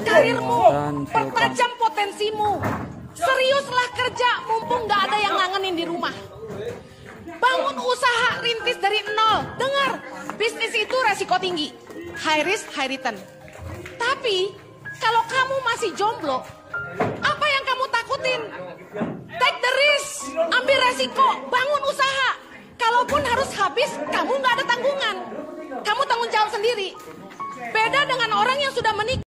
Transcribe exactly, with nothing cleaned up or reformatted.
karirmu, pertajam potensimu. Seriuslah kerja, mumpung gak ada yang ngangenin di rumah. Bangun usaha rintis dari nol. Dengar, bisnis itu resiko tinggi, high risk, high return. Tapi kalau kamu masih jomblo, apa yang kamu takutin? Take the risk, ambil resiko, bangun usaha. Kalaupun harus habis, kamu gak ada tanggungan. Kamu tanggung jawab sendiri. Beda dengan orang yang sudah menikah.